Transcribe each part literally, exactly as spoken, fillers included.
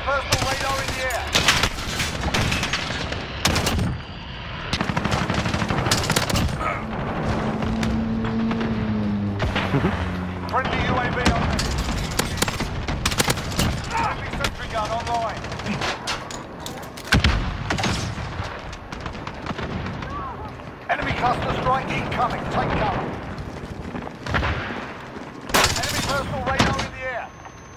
personal radar in the air. Friendly U A V on me. Friendly sentry gun online. Enemy cluster strike incoming. Take cover. Enemy personal radar in the air.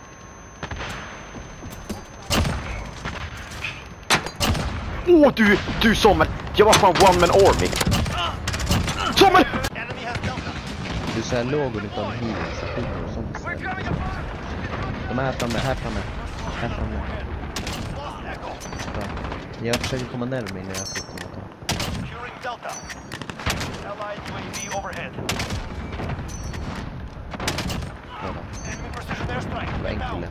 Åh, oh, du, du Sommel! Jag var fan one man army! Sommel! Du är såhär låg och lite av healing-stationer och sånt. De är här framme, här framme. Här framme. Bra. Jag försöker komma närmare när jag får komma ta. Bra. Det var en kille.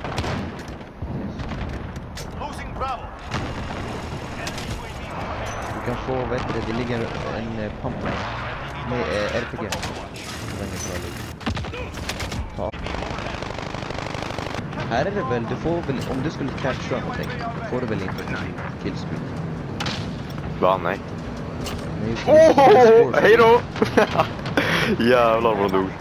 Du kan få, vet du, det ligger en eh, pump med eh, R P G. Den är bra ligg. Ta. Här är det väl, du får väl, om du skulle capture någonting, får du väl inte killscreen. Va, nej. Åh, oh, hej då! Jävlar vad dog.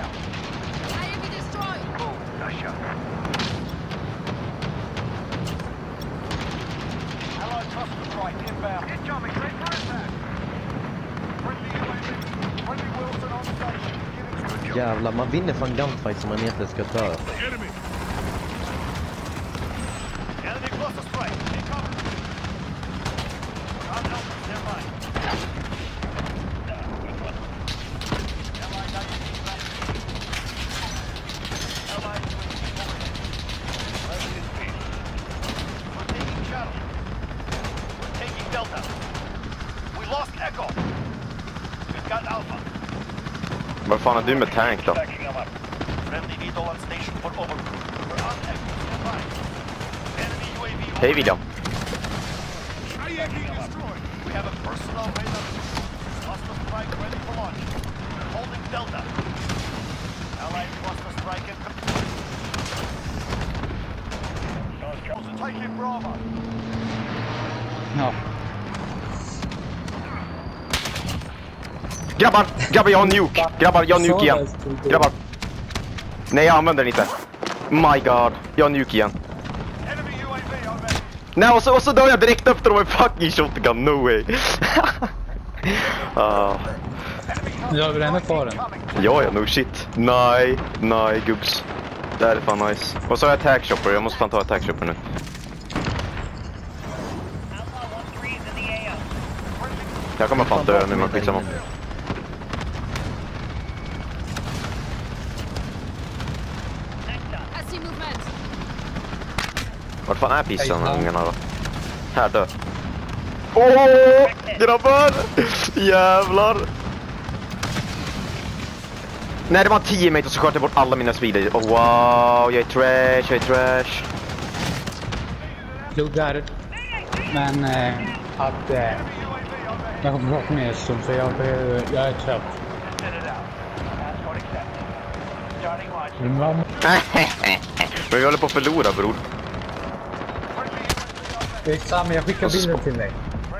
Jävlar, man vinner fan gunfight som man egentligen ska dö. Vad fan är du med tank då? Hej William. Ja. Grabbar, grabbar jag har nuke. Grabbar, jag har nuke igen. Grabbar. Nej, jag använder den inte. My god, jag har nuke igen. Nej, och så, och så dör jag direkt efter dem med fucking shotgun, no way. uh. Jag vill ändå kvar den. Ja, ja, no shit. Nej, nej, gubbs. Det här är fan nice. Och så har jag attack shopper, jag måste fan ta attack shopper nu. Jag kommer fan dö nu, men skitsamma. Vart fan är pissen ungarna då? Här dö. Åh, oh, grabbar! Jävlar! Nej, det var en teammate och så sköt jag bort alla mina speeder. Oh, wow, jag är trash, jag är trash. Pluggar. Men eh, att eh, jag kommer prata med Esson för jag, jag är trött. Men vi håller på att förlora, bror. Det är samma, jag skickar bilden till dig.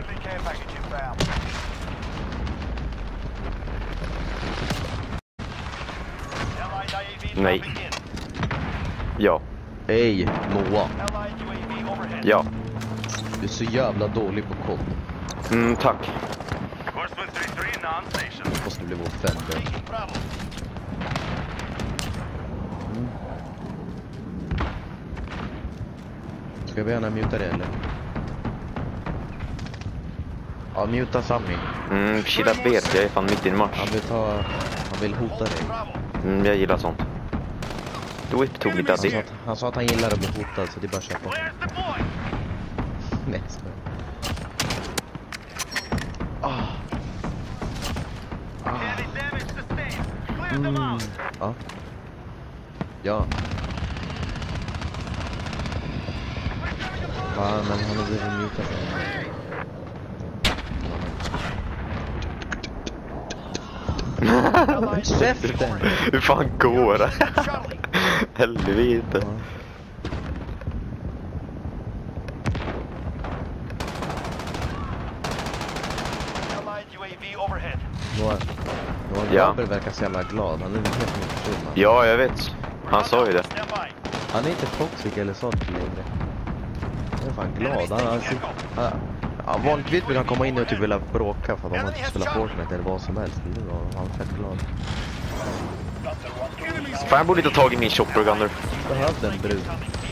Nej. Ja. Hej, Moa. Ja. Du är så jävla dålig på kod. Mm, tack. Måste bli vår fender. Mm. Ska vi gärna muta det eller? Ja, muta Sammy. Mm, chilla bet, jag är fan mitt i en match. Han vill ta... Han vill hota dig. Mm, jag gillar sånt. Då är det tog lite han, sa addi. att, han sa att han gillar att bli hotad, så det är bara att köpa. Nej, så. Ah. Ah. Mm. Ja. Ja. Ja, men han har blivit mjukad. Käften! Hur fan går det? Helvete. Ja. Robert verkar så jävla glad. Han är en helt ny person. man. Ja, jag vet. Han sa ju det. Han är inte toxic eller så längre. Han är fan glad. Han, han, han, ja, vanligtvis vill han komma in och typ vilja bråka för att han inte spelar Fortnite eller vad som helst. Nu var han fett glad. Fan, jag borde inte ha tagit min chopper gunner. Behövde en brud.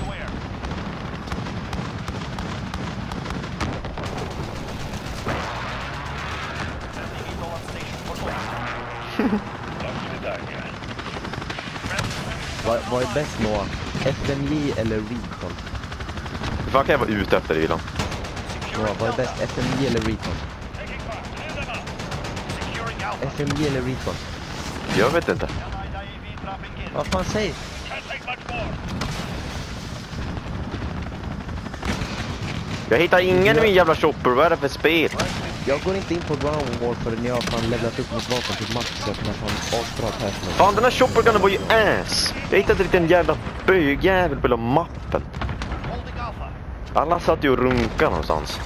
Vad, vad är bäst Noah? F M J eller Recon? Hur fan kan jag vara ute efter det, Ilan? Noah, vad är bäst? F M J eller Recon? F M J eller Recon? Jag vet inte. Vad fan säger? Jag hittar ingen i min jävla chopper. Vad är det för spel? Jag går inte in på Ground War förrän jag har fan levlat upp mitt vapen till max så jag kan få en asbra personal. Fan, den här chopper gunner var ju ass. Jag hittade inte en jävla bögjävel på hela mappen. Alla satt ju och runkade någonstans.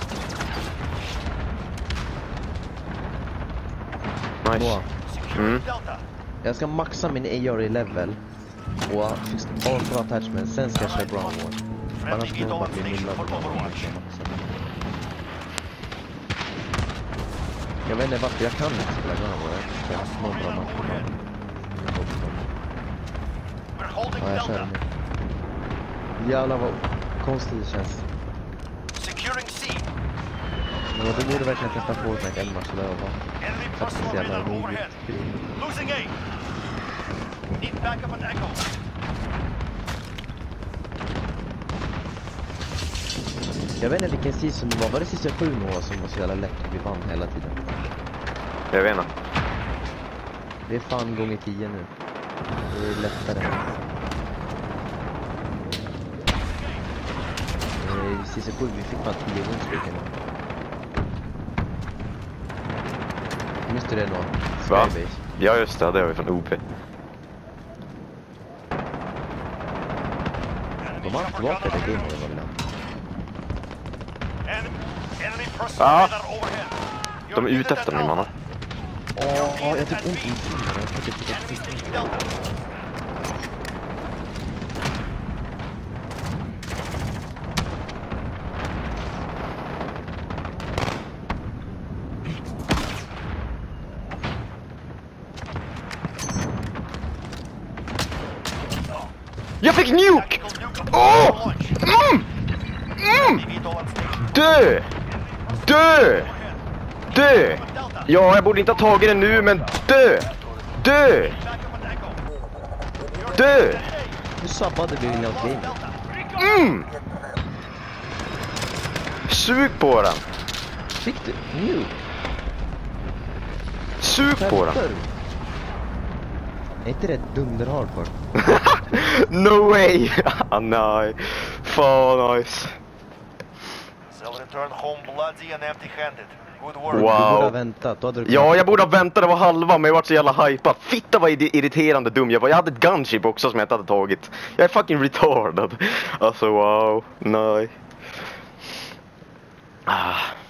Nice. Noah, Mm. jag ska maxa min A R i level och fixa asbra attachment, sen ska jag köra Ground War. Annars kommer jag bara bli nullad på Ground War. Jag vet inte varför jag kan inte spela Ground War. Jag har haft någon bra match. Ja, jag kör nu. Jävlar vad konstigt det känns. Men du borde verkligen testa Fortnite en match eller öva. Faktiskt jävla roligt. Jag vet inte vilken season det var. Var det season sju Noah som var så jävla lätt och vi vann hela tiden? Jag vet inte. Det är fan gånger tio nu. Det är lättare. I season sju vi fick fan tio vinstrycken. Minns du det Noah? Va? Skybase. Ja, just det. Det var ju från O P. De har haft tillbaka det gamet jag vill ha. Ja. De är ute efter mig, mannen. Åh, jag typ ont i fingrarna. Jag tycker typ att Jag fick nuke! Åh! Mm! Mm! Dö! Dö! Dö! Ja, jag borde inte ha tagit den nu, men dö! Dö! Dö! nu sabbade vi in åt gamet. Mm! Sug på den! Fick du? Nu? Sug på den! Är inte det dunder hardcore? No way! Ah, nej. Fan nice. Du borde ha Wow. väntat. Då hade du Ja, jag borde ha väntat. Det var halva, men jag var så jävla hypad. Fitta var irriterande dum jag var. Jag hade ett gunship också som jag inte hade tagit. Jag är fucking retarded. Alltså wow. Nej. Ah.